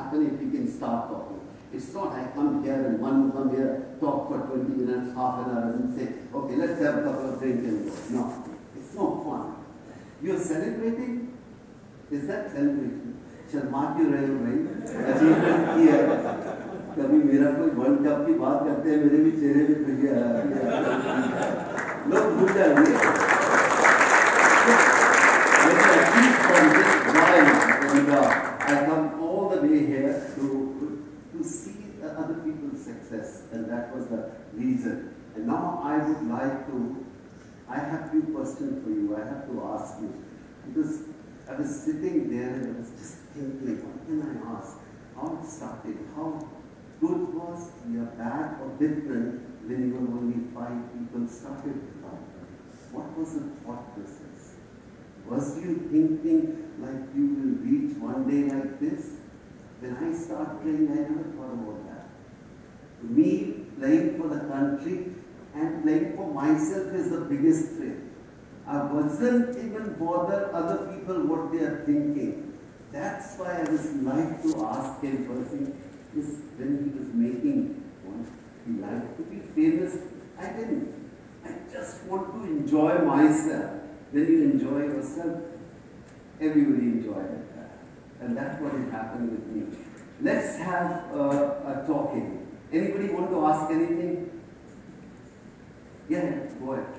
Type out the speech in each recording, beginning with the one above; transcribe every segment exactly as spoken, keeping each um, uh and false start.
happen if we can start talking. It's not I come here and one come here, talk for twenty minutes, half an hour and say, okay, let's have a couple of drinks and go. No, it's not fun. You're celebrating? Is that celebration? Shall mark you rail right? Achievement किया कभी मेरा कोई world cup की बात करते हैं मेरे भी चेहरे पे खुशी लोग भूल जाएंगे and I come all the way here to to see other people's success, and that was the reason. And now I would like to, I have few questions for you. I have to ask you because I was sitting there and I was just thinking, what can I ask? How it started? How good was your bad or different when you were only five people started with that? What was the thought process? Was you thinking like you will reach one day like this? When I started playing, I never thought about that. To me, playing for the country and playing for myself is the biggest thrill. I wasn't even bothered other people what they are thinking. That's why I was like to ask him first thing is when he was making one, he liked to be famous. I didn't. I just want to enjoy myself. When you enjoy yourself, everybody enjoys it. And that's what is happening with me. Let's have uh, a talking. Anybody want to ask anything? Yeah, go ahead.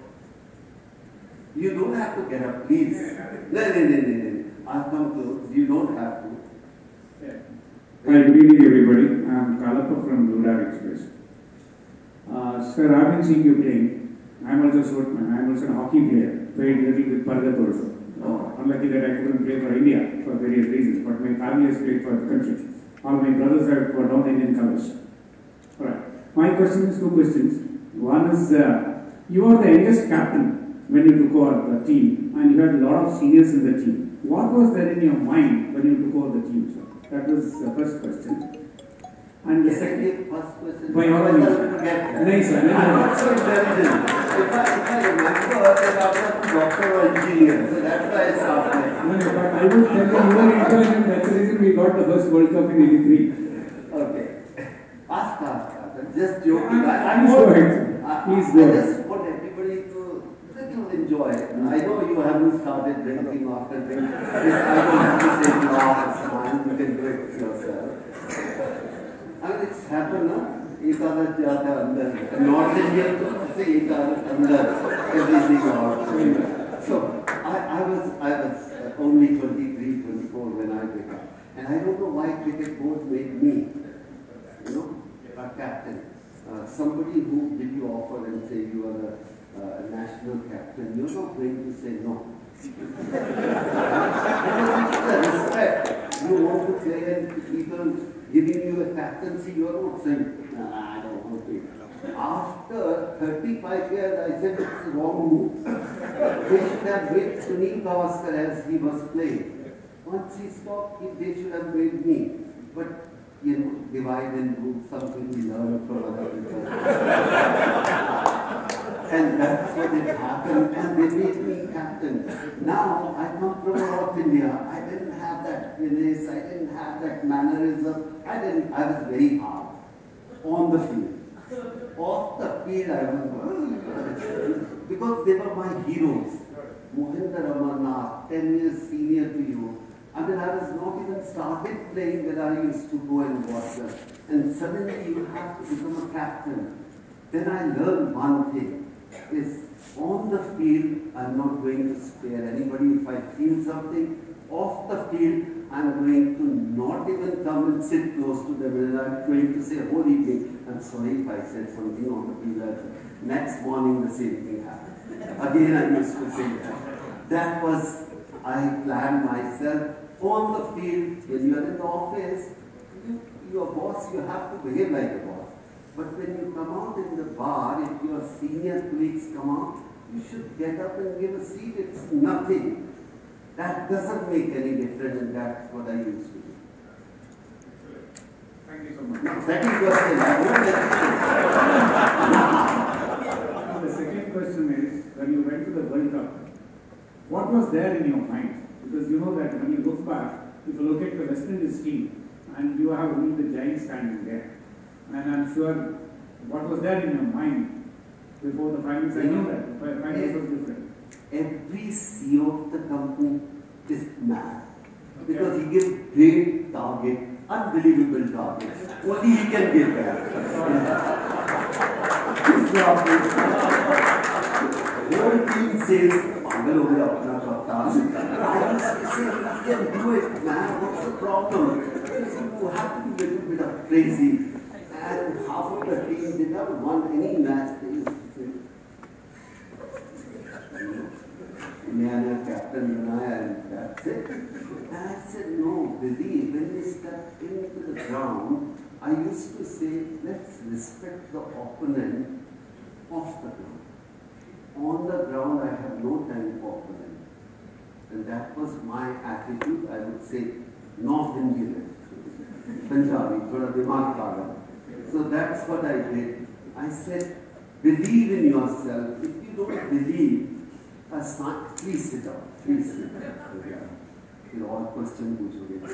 You don't have to get up, please. No, no, no, no, no. I'll come to, you don't have to. Yeah. Hi, good evening everybody. I'm Kalapa from Luda Express. Uh, sir, I've been seeing you playing. I'm also a sportsman. I'm also a hockey player. Played a little with Pargat also. Uh, unlucky that I couldn't play for India for various reasons, but my family has played for the country. All my brothers are for down Indian colors. Alright. My question is two questions. One is, uh, you are the youngest captain when you took over the team, and you had a lot of seniors in the team. What was there in your mind when you took over the team, sir? That was the first question. And the second, first question. By all means. Nice, sir. I'm not so intelligent. If I, if I remember, then I was a doctor or engineer, so that's why I started. No, no, but I will tell you, you were intelligent. That's the reason we got the first World Cup in eighty-three. Okay. Ask, ask, ask. Just joking. I, I Please want, go ahead. I, Please I, go I ahead. just want everybody to, to enjoy it. I know you haven't started drinking after drinking. I don't have to say glass, man. You can do it yourself. I mean, it's happened, no? एक आदत जाता अंदर north Indian तो ऐसे एक आदत अंदर everything out. So I, I was I was only twenty-three, twenty-four when I became, and I don't know why cricket board made me, you know, a captain. Uh, somebody who give you offer and say you are a uh, national captain, you're not going to say no. Because it's the respect. You want to play and people giving you a captaincy, you are not saying, nah, I don't want to. After thirty-five years, I said it's the wrong move. They should have made Sunil Gavaskar as he was playing. Once he stopped, they should have made me. But, you know, divide and rule, something we learn from other people. And that's what it happened, and they made me captain. Now, I come from North India. I didn't have that finesse, I didn't have that mannerism. I didn't, I was very hard on the field. Off the field, I was, because they were my heroes. Mohinder Amarnath, ten years senior to you. I mean, I was not even started playing when I used to go and watch them. And suddenly you have to become a captain. Then I learned one thing. Is on the field, I'm not going to spare anybody. If I feel something off the field, I'm going to not even come and sit close to them, and I'm going to say, holy thing, I'm sorry if I said something on the field. Next morning, the same thing happened. Again, I used to say that. That was, I planned myself on the field. When you are in the office, you, your boss, you have to behave like a boss. But when you come out in the bar, if your senior colleagues come out, you should get up and give a seat. It's nothing. That doesn't make any difference, and that's what I used to do. Thank you so much. Now, second question, I won't let you. The second question is, when you went to the World Cup, what was there in your mind? Because you know that when you look back, if you look at the West Indies team, and you have only the giant standing there. And I'm sure what was there in your mind before the finals, I know that. The finals was different. Every C E O of the company is mad. Because he gives great target, unbelievable targets. Only he can give that. The whole team says, Pagal ho gaya apna kaptan. I used to say, you can do it, man. What's the problem? You have to be a little bit of crazy. And half of the team did not want any match. They used to say, Naya captain Naya, and that's it. And I said, no, believe, when we stepped into the ground, I used to say, let's respect the opponent off the ground. On the ground, I have no time for opponent. And that was my attitude, I would say, North Indian, Punjabi, thoda dimag pagal. So that's what I did. I said, believe in yourself. If you don't believe, uh, please sit down. Please sit down. Yeah. You all question puchoge.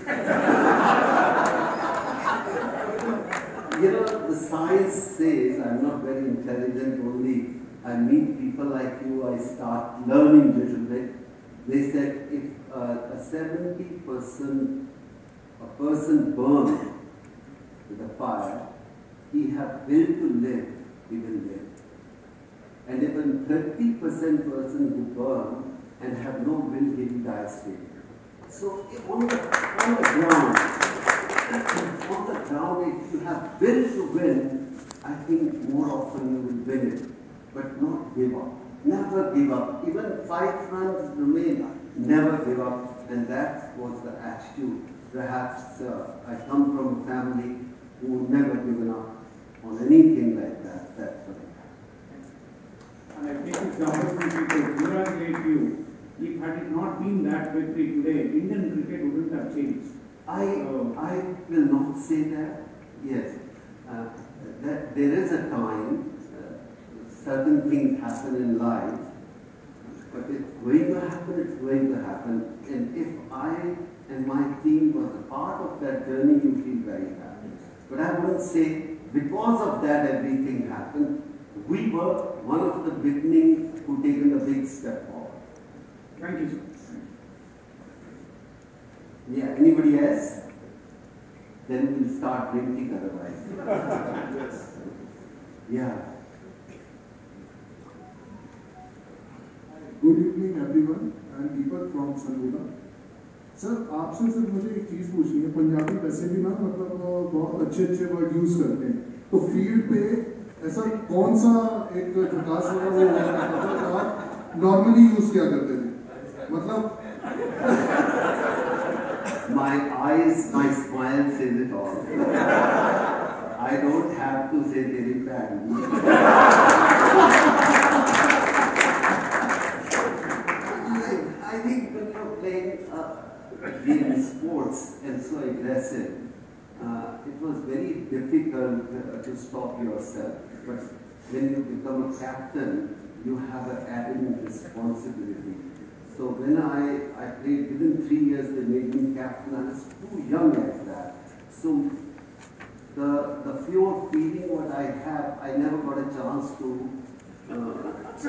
You know, the science says I'm not very intelligent, only I meet people like you, I start learning a little bit. They said if uh, a seventy percent a person burns with a fire, he has will to live, he will live. And if a thirty percent person who burn and have no will, he will die straight. So on the, on the ground, on the ground, if you have will to win, I think more often you will win it. But not give up. Never give up. Even five runs remain, never give up. And that was the attitude. Perhaps uh, I come from a family who never given up on anything like that. That's what I have. And I think it's the opportunity to congratulate you. If had it not been that victory today, Indian cricket wouldn't have changed. I, uh, I will not say that. Yes. Uh, that there is a time, uh, certain things happen in life, but it's going to happen, it's going to happen. And if I and my team was a part of that journey, you feel very happy. But I wouldn't say because of that everything happened. We were one of the beginning who taken a big step forward. Thank you, sir. Yeah, anybody else? Then we'll start drinking otherwise. Yes. Yeah. Good evening everyone. I am Deepak from Sanguda. Sir आपसे सिर्फ मुझे एक चीज़ पूछनी है. पंजाबी वैसे भी ना मतलब बहुत अच्छे अच्छे वर्ड यूज़ करते हैं. तो फील्ड पे ऐसा कौन सा एक झकास वाला वो मतलब आप नॉर्मली यूज़ किया करते थे? मतलब My eyes, my smile says it all. I don't have to say very badly. I, I think when you're playing uh, in sports and so aggressive, uh, it was very difficult uh, to stop yourself. But when you become a captain, you have an added responsibility. So when I, I played, within three years they made me captain. I was too young at that. So the, the pure feeling what I have, I never got a chance to, uh,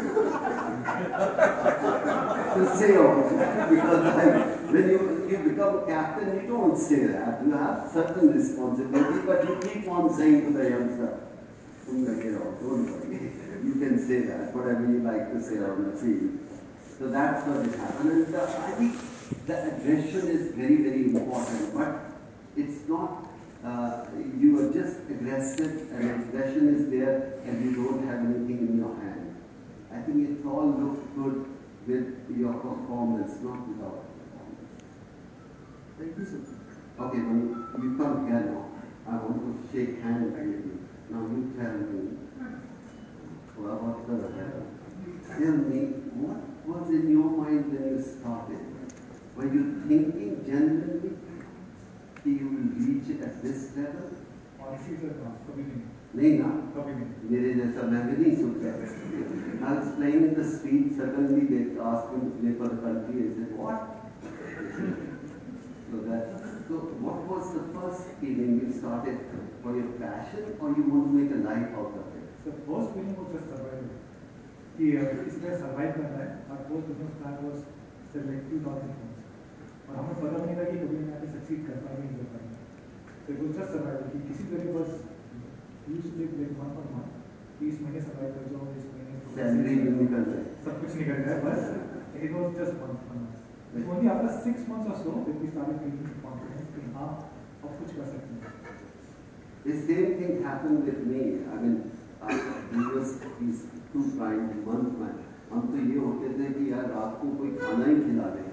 to say all that. Because like, when you, you become a captain, you don't say that. You have certain responsibility, but you keep on saying to the youngster, don't worry, you can say that, whatever you like to say on the field. So that's what it happened. And uh, I think the aggression is very, very important, but it's not, uh, you are just aggressive and aggression is there and you don't have anything in your hand. I think it all looks good with your performance, not without performance. thank you sir. Okay, when you come here now, I want to shake hands with you. Now you tell me, what about the tell me, what was in your mind when you started? Were you thinking genuinely that you will reach it at this level? Honestly sir, कभी नहीं. नहीं ना? कभी नहीं. मेरे जैसा मैं भी नहीं सोचा. I was playing in the street, suddenly they asked me to play for the country. I said, what? So that So what was the first feeling you started for your passion or you want to make a life out of it? The first feeling was just survival. कि इसमें survive करना है और first business plan was sell like two thousand homes. और हमें पता नहीं था कि कभी मैं आगे succeed कर पाएंगे नहीं कर पाएंगे. So it was just survival कि किसी तरह बस used to live like month per month. तीस महीने survive कर जाओ, इस महीने सैलरी भी निकल जाए, सब कुछ निकल जाए बस. It was just month per month. It only after six months or so that we started feeling confidence कि हाँ अब कुछ कर सकते हैं. The same thing happened with me. I mean, uh, he was he's too kind month में हम तो ये होते थे कि यार रात को कोई खाना ही खिला दे.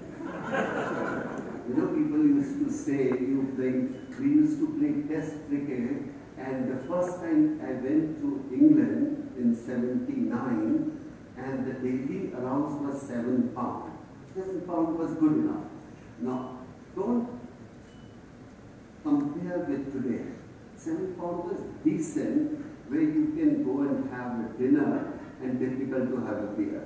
You know, people used to say you play. We used to play test cricket, and the first time I went to England in seventy-nine, and the daily allowance was seven pound. Seven pound was good enough. Now, don't compare with today. Seven pound was decent, where you can go and have a dinner and difficult to have a beer.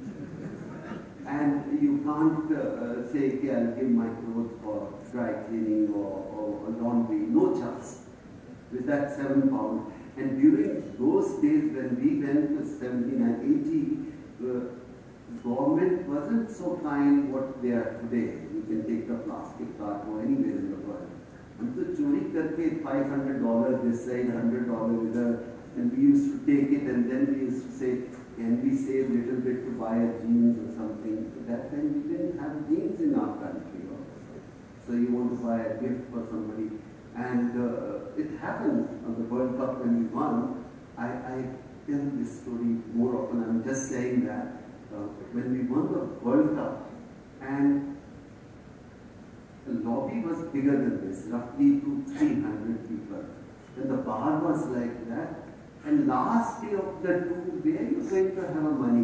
And you can't uh, say, okay, I'll give my clothes for dry cleaning or, or, or laundry. No chance with that seven pound. And during those days when we went to seventy-nine, eighty, uh, government wasn't so kind what they are today. You can take the plastic card or anywhere in the world. हम तो चोरी करके five hundred dollars this side, one hundred dollars there, and we used to take it and then we used to say, can we save a little bit to buy a jeans or something? At that time we didn't have jeans in our country also. So you want to buy a gift for somebody. And uh, it happened on the World Cup when we won. I, I tell this story more often. I'm just saying that uh, when we won the World Cup and the lobby was bigger than this, roughly two, three hundred people. And the bar was like that. And last day of the tour, where are you going to have money?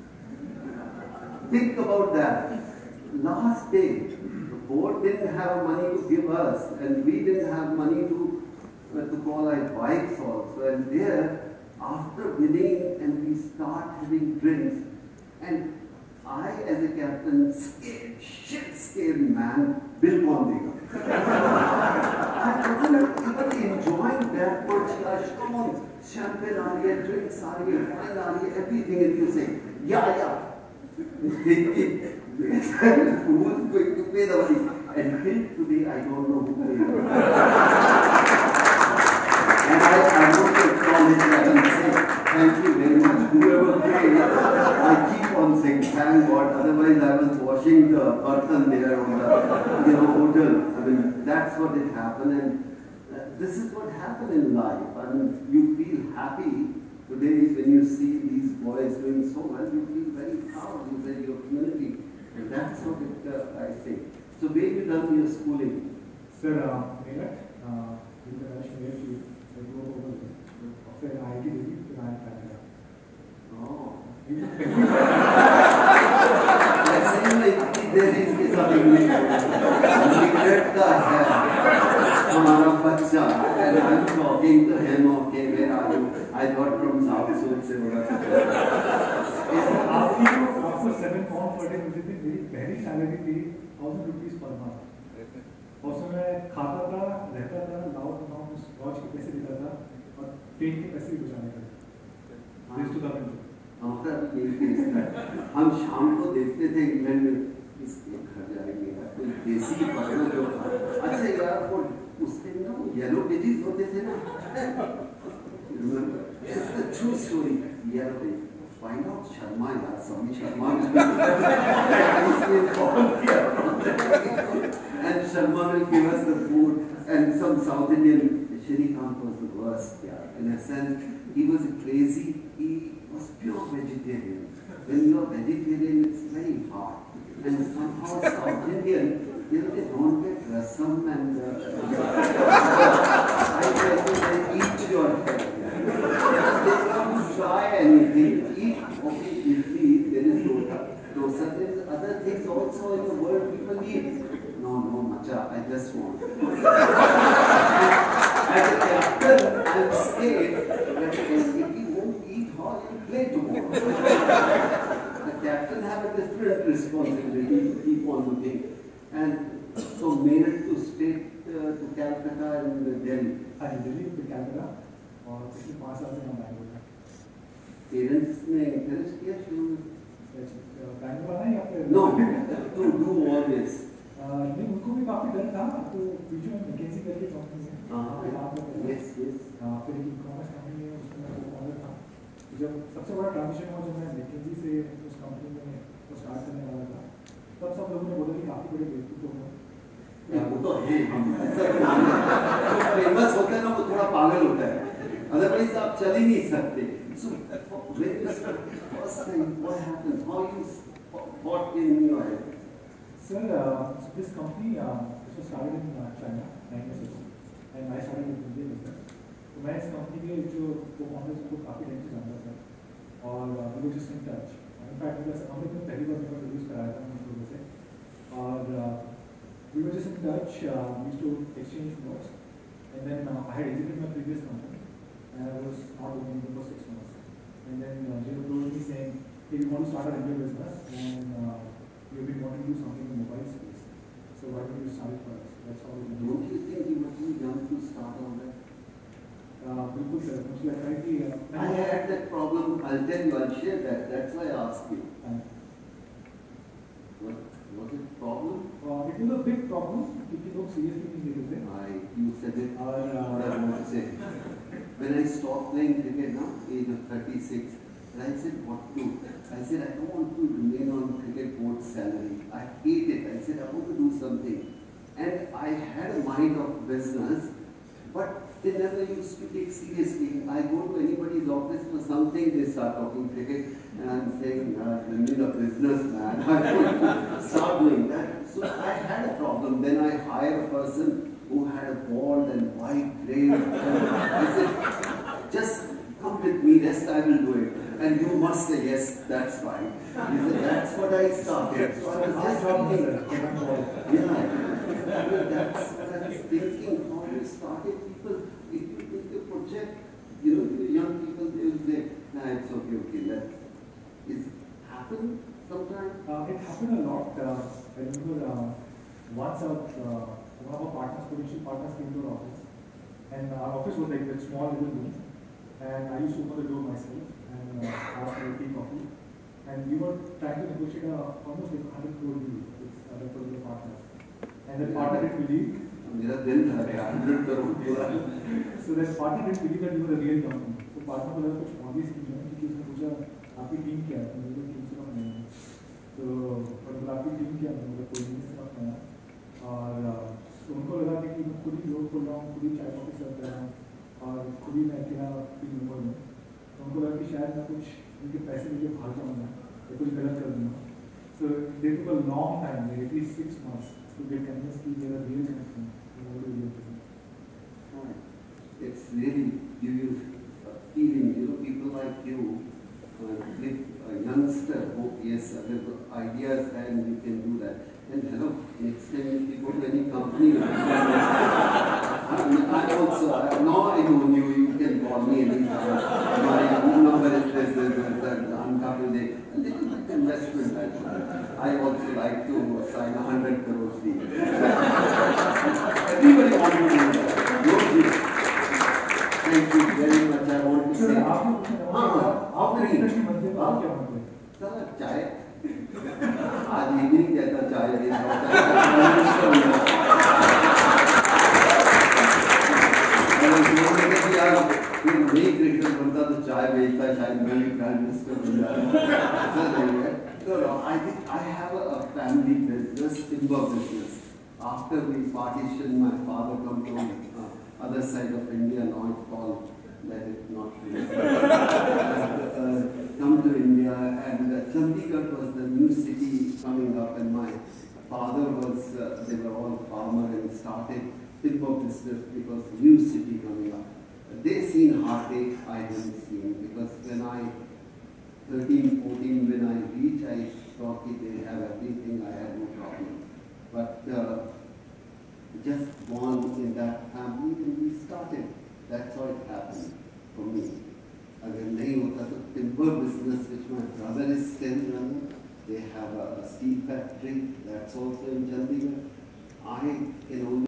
Think about that. Last day, the board didn't have money to give us, and we didn't have money to uh, to call our bikes also. And there, after winning, and we start having drinks, and I, as a captain, scared, shit scared man, bill कौन देगा? I wasn't even enjoying that much. Gosh, come on, champagne आ रही है, drinks आ रही है, wine आ रही है, everything, and you say, yeah, yeah. Who's going to pay the money? And till today, I don't know who paid. And I, I want to acknowledge that and say, thank you very much, whoever paid. I keep on saying, thank God, otherwise I was washing the burtan there on the you know, hotel. I mean, that's what it happened, and uh, this is what happened in life. I mean, you feel happy today when you see these boys doing so well, you feel very proud inside your community, and that's what it, uh, I say. So where you done your schooling? Sir, uh, Meerut, uh, international air field, I grew up over there. After I I T degree, then I Canada. Oh. ऐसे ही मैं इतनी देर इसके साथ English मिग्रेट का है हमारा बच्चा and I'm talking to him, okay, where are you? I got from South Sudan से बोला आपकी जो आपको seven pound per day मुझे थी, मेरी पहली सैलरी थी thousand rupees per month. और उसमें मैं खाता था, रहता था, लाउड नाउ वॉच के पैसे देता था और ट्रेन के पैसे भी बचाने का। This two thousand two. हमारा भी यही केस था। हम शाम को देखते थे इंग्लैंड में इसके घर जाएंगे यार कोई देसी पकड़ो जो अच्छा यार वो उस दिन ना येलो पेजेस होते थे ना it's the true story yellow page find out Sharma यार Sami Sharma and Sharma will give us the food and some South Indian Shrikant was the worst yeah. In a sense he was crazy, he was pure vegetarian. When you are vegetarian, it's very hard. And somehow South Indian, you know, they don't get rasam and uh, I tell you, they eat your head. They don't try anything. Eat, okay, idli, there is dosa. Dosa, there is other things also in the world people eat. No, no, macha, I just want. As a captain, I'm scared that if you won't eat all, you'll play tomorrow. The captain has a different responsibility to keep on looking. And so Meerut to state uh, to Calcutta and Delhi. हाँ जी, दिल्ली फिर कैलकाटा और पिछले पाँच साल से हम बैंगलोर में। Parents ने encourage किया शुरू में? बैंगलोर आना या फिर? No, to do all this. नहीं, उनको भी काफी डर था, तो बीच में मैकेंजी करके कंपनी है। हाँ, yes, yes. फिर एक ई-कॉमर्स कंपनी है, उसमें मैं को-फाउंडर था। जब सबसे बड़ा ट्रांजिशन हुआ जब मैं मैकेंजी से उस कंपनी में वो स्टार्ट करने वाला था, तब सब लोगों ने बोला कि काफी बड़े बेवकूफ लोग हैं। वो तो है, जो फेमस होता है ना वो थोड़ा पागल होता है, अदरवाइज आप चल ही नहीं सकते। So when you first time, what happened? How you got in your head? Sir, uh, so this company uh, this was started in uh, China nine years ago, and I started with India business. तो मैं इस company के जो co-founders को काफी time से जानता था, और we were just in touch. In fact, जैसे हमने अपने पहली बार मेरा रिव्यूज कराया था उन लोगों से, और we were just in touch. Uh, we used to exchange notes, and then uh, I had exited my previous company, and I was not working for six months. And then uh, they approached me saying, "Hey, we want to start our India business, and uh, we've been wanting to do something in the mobile space. So why don't you start it for us?" That's how we did. Don't you think you were too young to start all that? Uh, बिल्कुल sir, मुझे लगता है कि I had that problem. I'll tell you. I'll share that. That's why I asked you. Was, was it a problem? Uh, it was a big problem क्योंकि लोग seriously नहीं लेते थे. I, you said it. और What I want to say. When I stopped playing cricket now, age of thirty-six, and I said, what to do? I said, I don't want to remain on cricket board salary. I hate it. I said, I want to do something. And I had a mind of business, but they never used to take seriously. I go to anybody's office for something, they start talking cricket, and I'm saying, uh, I need a businessman. I want to start doing that. So I had a problem. Then I hired a person who had a bald and white grey. I said, just come with me, rest I will do it. And you must say, yes, that's fine. He said, that's what I started. So I was just thinking, yeah, I mean, that's what I was thinking, how you started people. If you take a project, you know, the young people, they will say, nah, it's okay, okay, let's. Is it happen sometimes? Uh, it happened a lot. Uh, I remember uh, once our, uh, one of our partners, potential partners, came to our office, and our office was like that small little room, and I used to open the door myself and uh, ask for a tea, coffee, and we were trying to negotiate a, almost like a hundred crore deal with other particular partners, and the partner didn't believe. मेरा दिल था कि hundred crore पूरा. So that partner didn't believe that we were a real company. So partner को लगा कुछ obvious नहीं है क्योंकि उसने पूछा आपकी टीम क्या है? तो मेरी टीम सिर्फ नहीं है. तो मतलब आपकी टीम क्या है? मतलब कोई नहीं सिर्फ नहीं है. और उनको लगा कि मैं खुद ही लोग खोल रहा हूँ, खुद ही चाय कॉफी सर्व कर रहा हूँ, और खुद ही मैं अकेला टीम मेंबर हूँ. तो उनको लगा कि शायद मैं कुछ उनके पैसे लेके भाग जाऊँगा या कुछ गलत कर दूँगा. So they took a long time, like at least six months, to get convinced that they are real company. It's really give you a feeling, you know, people like you, uh, with a youngster who, yes, uh, the ideas and you can do that. And hello, next time if you go to any company, I, mean, I also, I, now I know you, you can call me anytime. My number is this, this, this, that, I'm Kapildev. A little bit investment actually. I also like to sign a hundred crore deal. Everybody wants to do that. No deal. Thank you very much. I want to say. हाँ, आप नहीं. चला चाय. आज ये भी नहीं कहता चाय दे नहीं क्रिकेटर बनता तो चाय बेचता शायद मैं भी प्राइम मिनिस्टर बन जाता. No, no, I think I have a, a family business, timber business. After we partitioned, my father come from uh, other side of India, now it's called, let it not really. uh, come to India, and uh, Chandigarh was the new city coming up, and my father was, uh, they were all farmer and started timber business because new city coming up. They seen heartache, I didn't see, because when I thirteen, fourteen, when I reached, I thought they have everything, I had no problem. But uh, just born in that family and we started. That's how it happened for me. Agar nahi hota to timber business, which my brother is still running, they have a, a steel factory, that's also in Chandigarh. I can only